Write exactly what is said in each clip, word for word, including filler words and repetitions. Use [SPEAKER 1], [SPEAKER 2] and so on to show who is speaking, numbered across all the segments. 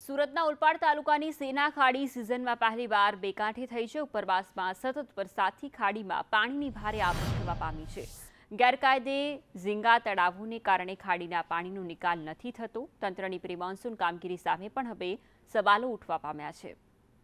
[SPEAKER 1] સુરતના ઓલપાડ તાલુકાની સેના ખાડી સિઝનમાં પહેલીવાર બેકાંઠે થઈ છે। ઉપરવાસમાં સતત વરસાદથી ખાડીમાં પાણીની ભારે આવક થવા પામી છે। ગેરકાયદે ઝીંગા તળાવોને કારણે ખાડીના પાણીનો નિકાલ નથી થતો। તંત્રની પ્રી મોન્સૂન કામગીરી સામે પણ હવે સવાલો ઉઠવા પામ્યા છે।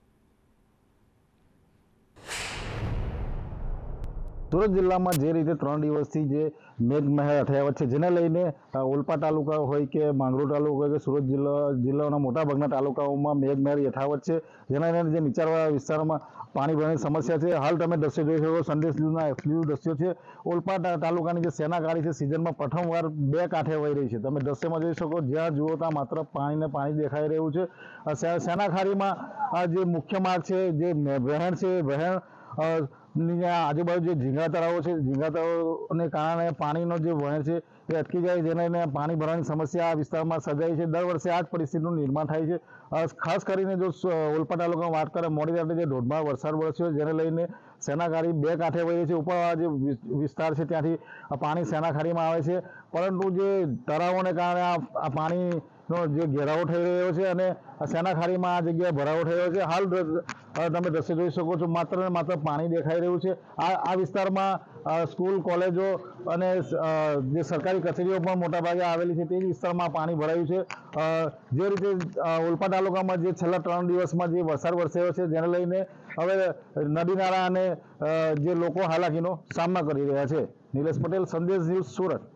[SPEAKER 2] સુરત જિલ્લામાં જે રીતે ત્રણ દિવસથી જે મેઘમહેર અથડાવત છે, જેને લઈને ઓલપાડ તાલુકા હોય કે માંગરોળ તાલુકો હોય કે સુરત જિલ્લા જિલ્લાના મોટાભાગના તાલુકાઓમાં મેઘમહેર યથાવત છે, જેના લઈને જે નીચાણવાળા વિસ્તારોમાં પાણી ભરાવાની સમસ્યા છે। હાલ તમે દ્રશ્યો જોઈ શકો, સંદેશ ન્યૂઝના એક્સક્લુઝિવ દ્રશ્યો છે। ઓલપાડ તાલુકાની જે સેના ખાડી છે, સિઝનમાં પ્રથમવાર બે કાંઠે વહી રહી છે। તમે દ્રશ્યમાં જોઈ શકો, જ્યાં જુઓ ત્યાં માત્ર પાણીને પાણી દેખાઈ રહ્યું છે। સેના ખાડીમાં જે મુખ્ય માર્ગ છે, જે વહેણ છે, વહેણ ની આજુબાજુ જે ઝીંગા તળાવો છે, ઝીંગા તળાવોને કારણે પાણીનો જે વહેણ છે એ અટકી જાય, જેને લઈને પાણી ભરવાની સમસ્યા આ વિસ્તારમાં સર્જાઈ છે। દર વર્ષે આ જ પરિસ્થિતિનું નિર્માણ થાય છે। ખાસ કરીને જો ઓલપાડ તાલુકામાં વાત કરે, મોડી રાત્રે જે ધોધમાર વરસાદ વરસ્યો, જેને લઈને સેના ખાડી બે કાંઠે વહી રહી છે। ઉપરવાળા જે વિસ્તાર છે ત્યાંથી પાણી સેના ખાડીમાં આવે છે, પરંતુ જે તળાવોને કારણે આ પાણી જે ઘેરાવો થઈ રહ્યો છે અને સેના ખાડીમાં આ જગ્યાએ ભરાવો થઈ રહ્યો છે। હાલ તમે દ્રશ્ય જોઈ શકો છો, માત્ર ને માત્ર પાણી દેખાઈ રહ્યું છે। આ આ વિસ્તારમાં સ્કૂલ, કોલેજો અને જે સરકારી કચેરીઓ પણ મોટાભાગે આવેલી છે, તે જ વિસ્તારમાં પાણી ભરાયું છે। જે રીતે ઓલપાડ તાલુકામાં જે છેલ્લા ત્રણ દિવસમાં જે વરસાદ વરસ્યો છે, જેને લઈને હવે નદી નાળા અને જે લોકો હાલાકીનો સામનો કરી રહ્યા છે। નિલેશ પટેલ, સંદેશ ન્યૂઝ, સુરત।